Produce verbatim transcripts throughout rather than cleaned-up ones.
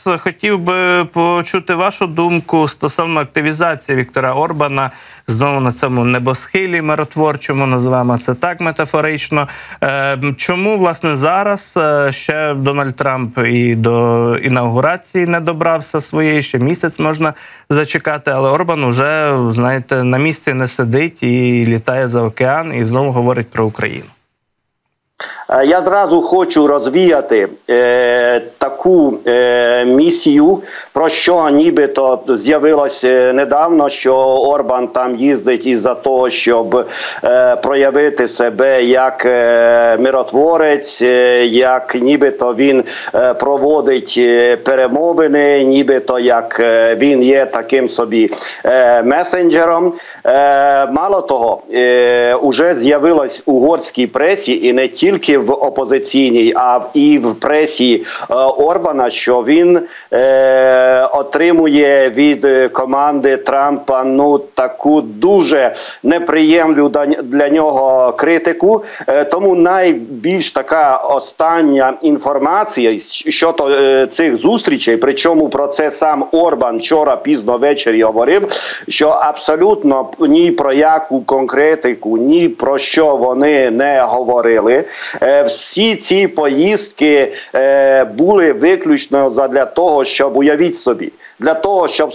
вас хотів би почути вашу думку стосовно активізації Віктора Орбана знову на цьому небосхилі миротворчому, називаємо це так метафорично. Чому, власне, зараз ще Дональд Трамп і до інаугурації не добрався своєї, ще місяць можна зачекати, але Орбан уже, знаєте, на місці не сидить і літає за океан і знову говорить про Україну? Я зразу хочу розвіяти е, таку е, місію, про що нібито з'явилось недавно, що Орбан там їздить із-за того, щоб е, проявити себе як е, миротворець, е, як нібито він е, проводить перемовини, нібито як е, він є таким собі е, месенджером. Е, мало того, е, уже з'явилось у угорській пресі і не тільки в опозиційній, а і в пресі е, Орбана, що він е, отримує від команди Трампа ну таку дуже неприємну для нього критику. Е, тому найбільш така остання інформація щодо е, цих зустрічей, причому про це сам Орбан вчора пізно ввечері говорив, що абсолютно ні про яку конкретику, ні про що вони не говорили. Всі ці поїздки е, були виключно для того, щоб, уявіть собі, для того, щоб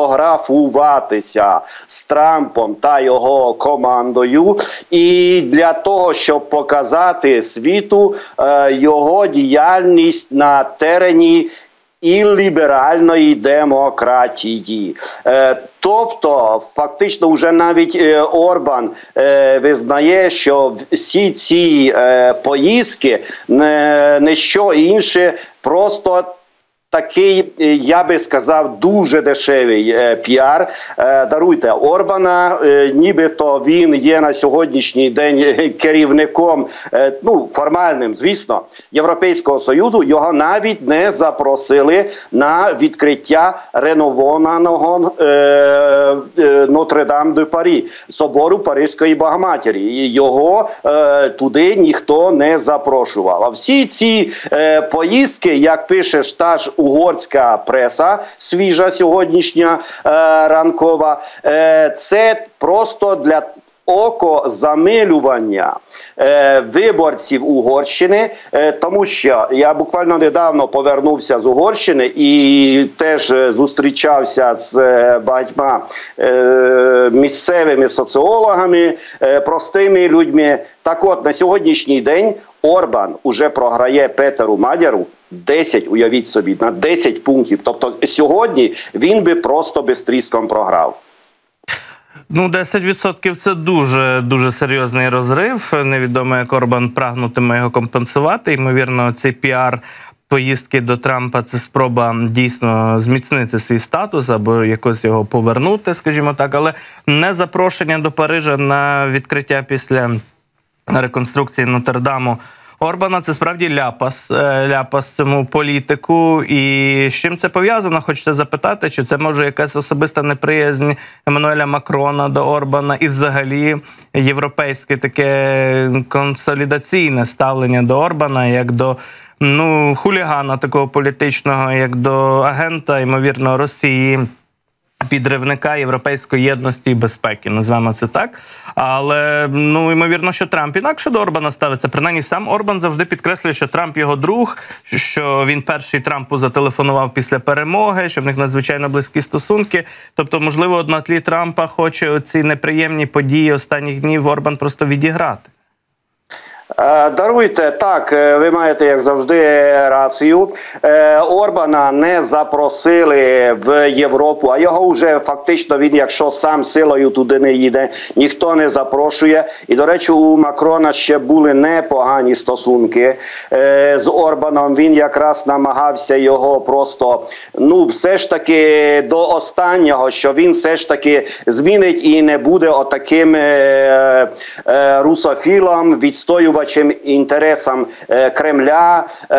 сфотографуватися з Трампом та його командою і для того, щоб показати світу е, його діяльність на терені і ліберальної демократії. Е, тобто, фактично, вже навіть е, Орбан е, визнає, що всі ці е, поїздки не, не що інше, просто такий, я би сказав, дуже дешевий е, піар. Е, даруйте, Орбана, е, нібито він є на сьогоднішній день керівником, е, ну, формальним, звісно, Європейського Союзу. Його навіть не запросили на відкриття реновованого е, е, Нотр-Дам-де-Парі, собору Паризької Богоматері. Його е, туди ніхто не запрошував. А всі ці е, поїздки, як пише та ж угорська преса, свіжа сьогоднішня е, ранкова, е, це просто для окозамилювання е, виборців Угорщини, е, тому що я буквально недавно повернувся з Угорщини і теж зустрічався з е, багатьма е, місцевими соціологами, е, простими людьми. Так от, на сьогоднішній день Орбан уже програє Петеру Мадяру десять, уявіть собі, на десять пунктів. Тобто сьогодні він би просто безтріском програв. Ну, десять відсотків – це дуже, дуже серйозний розрив. Невідомо, як Орбан прагнутиме його компенсувати. Ймовірно, цей піар поїздки до Трампа – це спроба дійсно зміцнити свій статус або якось його повернути, скажімо так. Але не запрошення до Парижа на відкриття після реконструкції Нотр-Даму Орбана – це справді ляпас, ляпас цьому політику. І з чим це пов'язано, хочете запитати, чи це може якась особиста неприязнь Еммануеля Макрона до Орбана і взагалі європейське таке консолідаційне ставлення до Орбана, як до ну, хулігана такого політичного, як до агента, ймовірно, Росії, підривника європейської єдності і безпеки, назвемо це так. Але, ну, ймовірно, що Трамп інакше до Орбана ставиться. Принаймні, сам Орбан завжди підкреслює, що Трамп його друг, що він перший Трампу зателефонував після перемоги, що в них надзвичайно близькі стосунки. Тобто, можливо, на тлі Трампа хоче оці неприємні події останніх днів Орбан просто відіграти. Даруйте, так, ви маєте, як завжди, рацію. Орбана не запросили в Європу, а його вже фактично він, якщо сам силою туди не їде, ніхто не запрошує. І, до речі, у Макрона ще були непогані стосунки з Орбаном. Він якраз намагався його просто, ну, все ж таки до останнього, що він все ж таки змінить і не буде отаким е, е, русофілом, відстоювати підсилювачем інтересам е, Кремля, е,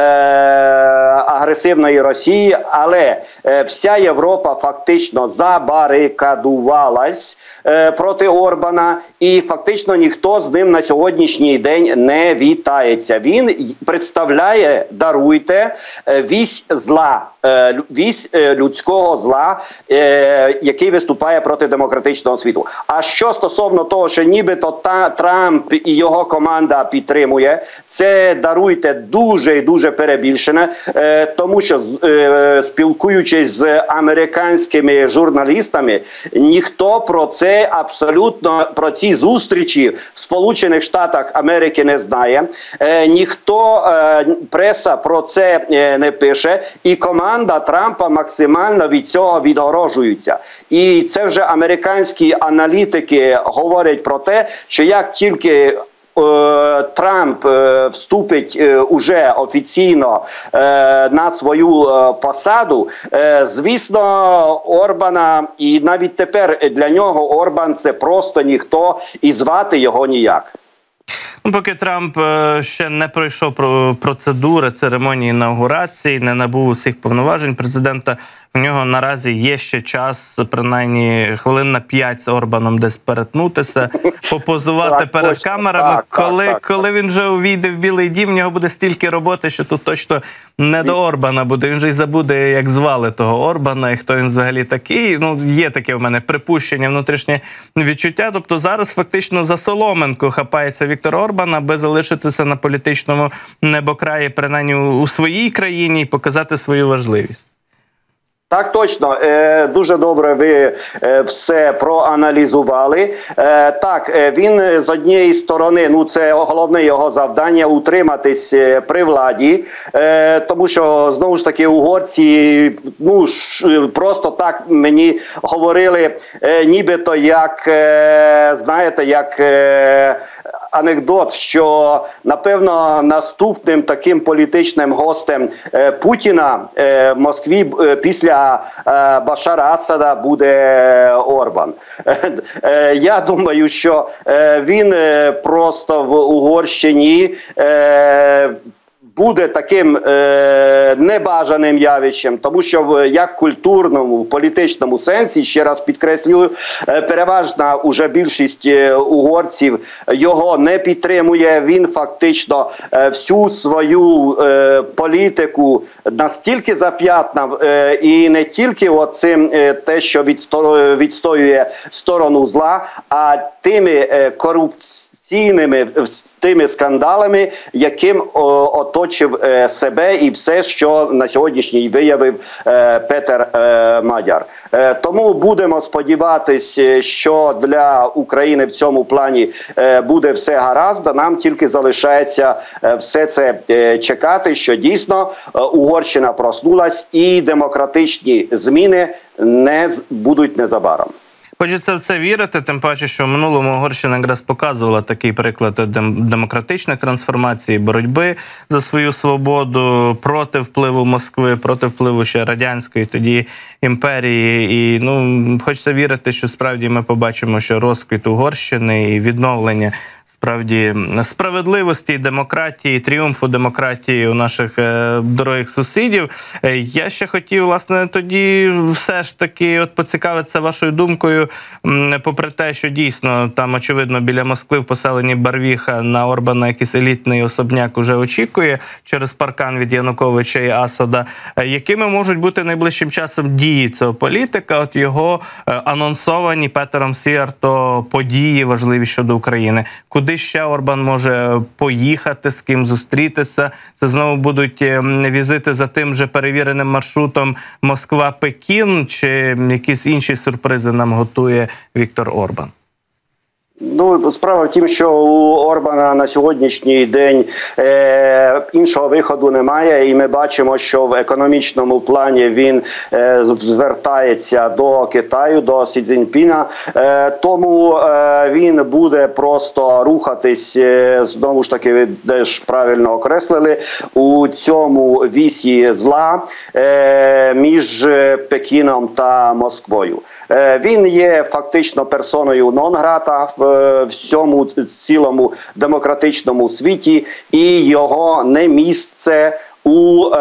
агресивної Росії, але е, вся Європа фактично забарикадувалась е, проти Орбана, і фактично ніхто з ним на сьогоднішній день не вітається. Він представляє, даруйте, е, вісь зла, е, вісь е, людського зла, е, який виступає проти демократичного світу. А що стосовно того, що нібито та Трамп і його команда підтримує, це, даруйте, дуже і дуже перебільшене, е, тому що е, спілкуючись з американськими журналістами, ніхто про це абсолютно, про ці зустрічі в Сполучених Штатах Америки не знає, е, ніхто, е, преса про це е, не пише, і команда Трампа максимально від цього відгорожується. І це вже американські аналітики говорять про те, що як тільки Трамп вступить уже офіційно на свою посаду, звісно, Орбана, і навіть тепер для нього Орбан це просто ніхто, і звати його ніяк. Ну, поки Трамп ще не пройшов процедури церемонії інаугурації, не набув усіх повноважень президента, в нього наразі є ще час, принаймні хвилин на п'ять з Орбаном десь перетнутися, попозувати так, перед точно. камерами. Так, коли, так, так, коли він вже увійде в Білий дім, в нього буде стільки роботи, що тут точно не до Орбана буде. Він же й забуде, як звали того Орбана і хто він взагалі такий. Ну, є таке в мене припущення, внутрішнє відчуття. Тобто зараз фактично за соломинку хапається Віктор Орбан, аби залишитися на політичному небокраї, принаймні у своїй країні, і показати свою важливість. Так, точно. Е, дуже добре ви е, все проаналізували. Е, так, е, він з однієї сторони, ну це головне його завдання, утриматись е, при владі, е, тому що, знову ж таки, угорці, ну, ш, просто так мені говорили, е, нібито як, е, знаєте, як е, анекдот, що, напевно, наступним таким політичним гостем е, Путіна е, в Москві е, після Башара Асада буде Орбан. Я думаю, що він просто в Угорщині буде таким е, небажаним явищем, тому що в як культурному, в політичному сенсі, ще раз підкреслюю, е, переважна уже більшість е, угорців його не підтримує. Він фактично е, всю свою е, політику настільки зап'ятнав, е, і не тільки оцим е, те, що відсто, відстоює сторону зла, а тими е, корупційними тими скандалами, яким о, оточив е, себе і все, що на сьогоднішній виявив е, Петер е, Мадяр. Е, тому будемо сподіватися, що для України в цьому плані е, буде все гаразд, а нам тільки залишається е, все це е, чекати, що дійсно е, Угорщина проснулась і демократичні зміни не будуть незабаром. Хочеться в це вірити, тим паче, що в минулому Угорщина якраз показувала такий приклад демократичної трансформації, боротьби за свою свободу, проти впливу Москви, проти впливу ще радянської тоді імперії. І ну, хочеться вірити, що справді ми побачимо, що розквіт Угорщини і відновлення справді справедливості, демократії, тріумфу демократії у наших е, дорогих сусідів. Е, я ще хотів, власне, тоді все ж таки от поцікавитися вашою думкою, м, попри те, що дійсно там, очевидно, біля Москви в поселенні Барвіха на Орбана якийсь елітний особняк уже очікує через паркан від Януковича і Асада. Е, якими можуть бути найближчим часом дії цього політика, от його е, анонсовані Петером Сіярто події важливі щодо України? Куди ще Орбан може поїхати, з ким зустрітися? Це знову будуть візити за тим же перевіреним маршрутом Москва-Пекін, чи якісь інші сюрпризи нам готує Віктор Орбан? Ну, справа в тім, що у Орбана на сьогоднішній день е, іншого виходу немає, і ми бачимо, що в економічному плані він е, звертається до Китаю, до Сі Цзіньпіна, е, тому е, він буде просто рухатись, е, знову ж таки, ви теж правильно окреслили, у цьому вісі зла е, між Пекіном та Москвою. Е, він є фактично персоною нон-грата в в всьому цілому демократичному світі, і його не місце у е,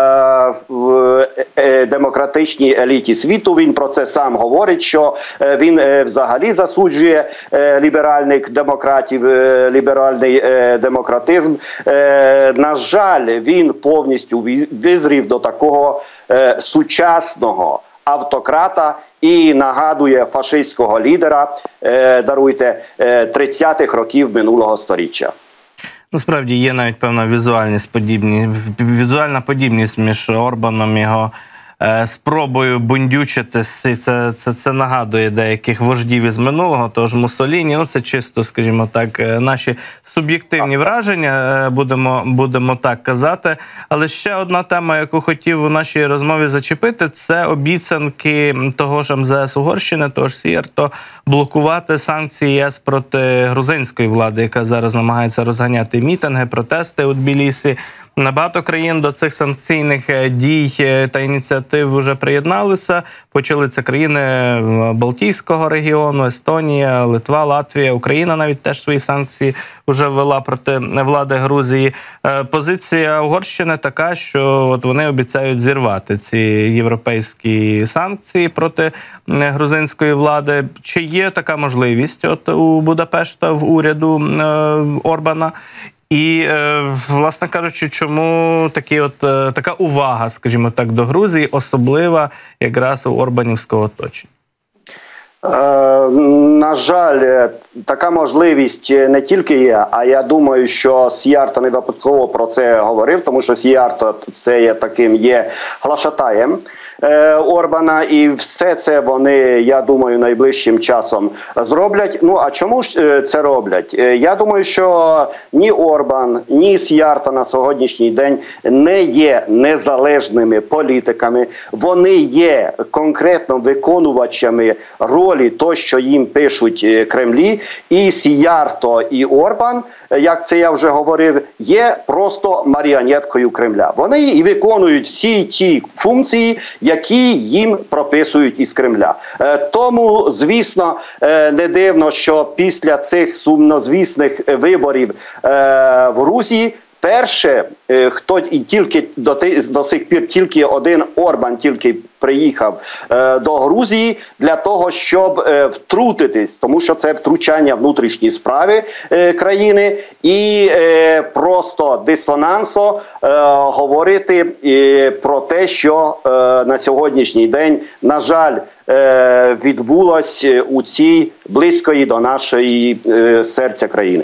в, е, демократичній еліті світу. Він про це сам говорить, що е, він е, взагалі засуджує е, ліберальних демократів, е, ліберальний е, демократизм. Е, на жаль, він повністю визрів до такого е, сучасного автократа і нагадує фашистського лідера, е, даруйте, е, тридцятих років минулого сторіччя. Насправді є навіть певна візуальність подібні, візуальна подібність між Орбаном і його е, спробою бундючитись. І це, це, це нагадує деяких вождів із минулого, тож Муссоліні. Ну, це чисто, скажімо так, наші суб'єктивні враження, е, будемо, будемо так казати. Але ще одна тема, яку хотів у нашій розмові зачепити, це обіцянки того ж ем зе ес Угорщини, того ж Сієрто, блокувати санкції ЄС проти грузинської влади, яка зараз намагається розганяти мітинги, протести у Тбілісі. Багато країн до цих санкційних дій та ініціатив вже приєдналися. Почали це країни Балтійського регіону, Естонія, Литва, Латвія, Україна навіть теж свої санкції вже ввела проти влади Грузії. Позиція Угорщини така, що от вони обіцяють зірвати ці європейські санкції проти грузинської влади. Чи є така можливість от у Будапешта, в уряду Орбана? І, власне кажучи, чому такі от, така увага, скажімо так, до Грузії, особлива якраз у орбанівського оточення? Е, на жаль, така можливість не тільки є, а я думаю, що Сієрто не випадково про це говорив, тому що Сієрто це є таким є глашатаєм е, Орбана, і все це вони, я думаю, найближчим часом зроблять. Ну, а чому ж це роблять? Я думаю, що ні Орбан, ні Сієрто на сьогоднішній день не є незалежними політиками, вони є конкретно виконувачами ролі ролі то, що їм пишуть Кремлі, і Сієрто, і Орбан, як це я вже говорив, є просто маріонеткою Кремля. Вони і виконують всі ті функції, які їм прописують із Кремля. Тому, звісно, не дивно, що після цих сумнозвісних виборів в Грузії перше, хто і тільки до, до сих пір тільки один Орбан тільки приїхав е, до Грузії для того, щоб е, втрутитись, тому що це втручання в внутрішні справи е, країни і е, просто дисонансо е, говорити е, про те, що е, на сьогоднішній день, на жаль, е, відбулось у цій близької до нашої е, серця країни.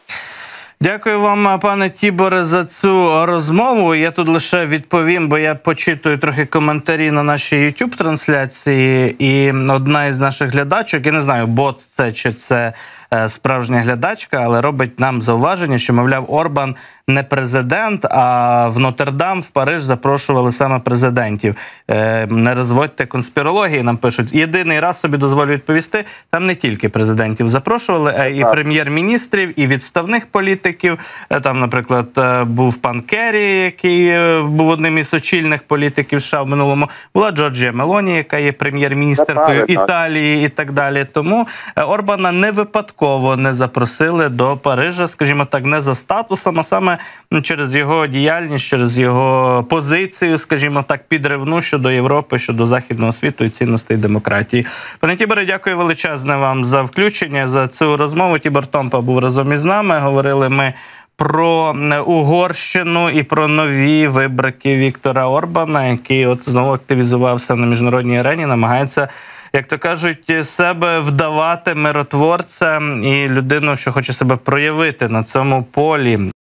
Дякую вам, пане Тіборе, за цю розмову. Я тут лише відповім, бо я почитую трохи коментарі на нашій ютуб-трансляції, і одна із наших глядачок, я не знаю, бот це чи це справжня глядачка, але робить нам зауваження, що, мовляв, Орбан не президент, а в Нотр-Дам, в Париж запрошували саме президентів. Не розводьте конспірології, нам пишуть. Єдиний раз собі дозволю відповісти, там не тільки президентів запрошували, а і прем'єр-міністрів, і відставних політиків. Там, наприклад, був пан Керрі, який був одним із очільних політиків США в минулому. Була Джорджія Мелоні, яка є прем'єр-міністеркою Італії і так далі. Тому Орбана не випадково не запросили до Парижа, скажімо так, не за статусом, а саме через його діяльність, через його позицію, скажімо так, підривну щодо Європи, щодо західного світу і цінностей демократії. Пане Тіборе, дякую величезне вам за включення, за цю розмову. Тібор Томпа був разом із нами. Говорили ми про Угорщину і про нові вибрики Віктора Орбана, який от знову активізувався на міжнародній арені, намагається, як то кажуть, себе вдавати миротворця і людину, що хоче себе проявити на цьому полі.